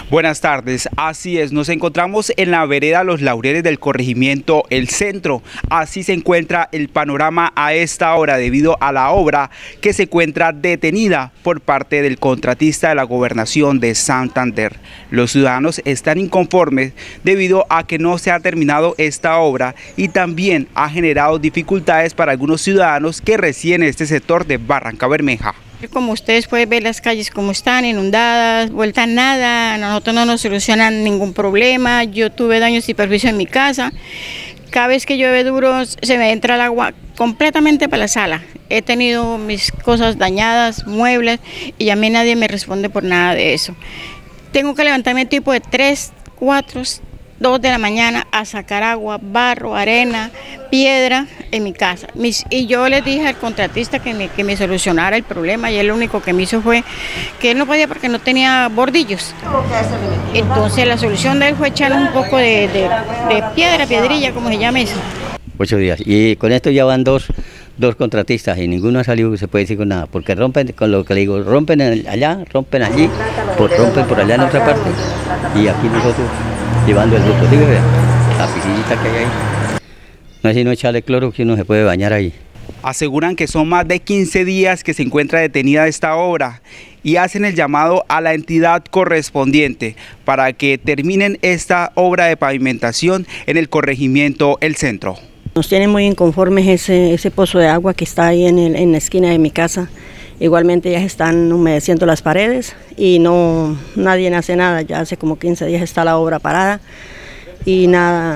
Buenas tardes, así es, nos encontramos en la vereda Los Laureles del corregimiento El Centro. Así se encuentra el panorama a esta hora debido a la obra que se encuentra detenida por parte del contratista de la Gobernación de Santander. Los ciudadanos están inconformes debido a que no se ha terminado esta obra y también ha generado dificultades para algunos ciudadanos que residen en este sector de Barrancabermeja. Como ustedes pueden ver, las calles como están, inundadas, vuelta a nada, a nosotros no nos solucionan ningún problema. Yo tuve daños y perjuicios en mi casa. Cada vez que llueve duro se me entra el agua completamente para la sala. He tenido mis cosas dañadas, muebles, y a mí nadie me responde por nada de eso. Tengo que levantarme tipo de 3, 4, 2 de la mañana a sacar agua, barro, arena, piedra en mi casa. Y yo les dije al contratista que me solucionara el problema, y él lo único que me hizo fue que él no podía porque no tenía bordillos. Entonces la solución de él fue echarle un poco de piedrilla, como se llama eso. 8 días. Y con esto ya van dos contratistas y ninguno ha salido, se puede decir con nada, porque rompen, con lo que le digo, rompen allá, rompen allí, rompen por allá en otra parte, y aquí nosotros llevando el bruto, la piscinita que hay ahí. No es sino echarle cloro que uno se puede bañar ahí. Aseguran que son más de 15 días que se encuentra detenida esta obra y hacen el llamado a la entidad correspondiente para que terminen esta obra de pavimentación en el corregimiento El Centro. Nos tiene muy inconformes ese pozo de agua que está ahí en la esquina de mi casa. Igualmente ya están humedeciendo las paredes y nadie hace nada. Ya hace como 15 días está la obra parada y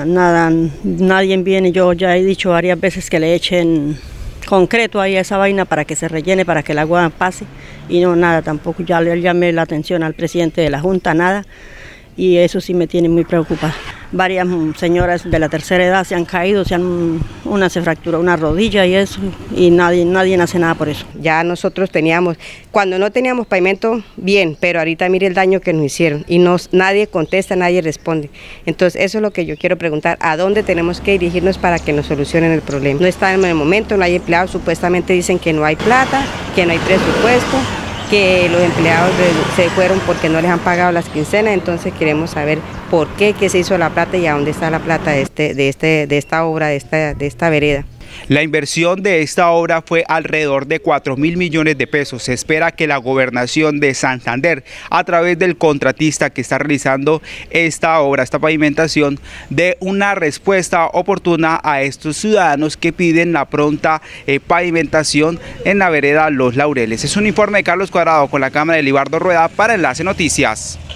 nadie viene. Yo ya he dicho varias veces que le echen concreto ahí a esa vaina para que se rellene, para que el agua pase, y no, nada tampoco. Ya le llamé la atención al presidente de la Junta, nada, y eso sí me tiene muy preocupada. Varias señoras de la tercera edad se han caído, una se fracturó una rodilla y eso, y nadie hace nada por eso. Ya nosotros cuando no teníamos pavimento, bien, pero ahorita mire el daño que nos hicieron y nadie contesta, nadie responde. Entonces eso es lo que yo quiero preguntar, ¿a dónde tenemos que dirigirnos para que nos solucionen el problema? No está en el momento, no hay empleados, supuestamente dicen que no hay plata, que no hay presupuesto, que los empleados se fueron porque no les han pagado las quincenas. Entonces queremos saber por qué se hizo la plata y a dónde está la plata de esta obra, de esta vereda. La inversión de esta obra fue alrededor de 4.000 millones de pesos. Se espera que la Gobernación de Santander, a través del contratista que está realizando esta obra, esta pavimentación, dé una respuesta oportuna a estos ciudadanos que piden la pronta pavimentación en la vereda Los Laureles. Es un informe de Carlos Cuadrado con la cámara de Libardo Rueda para Enlace Noticias.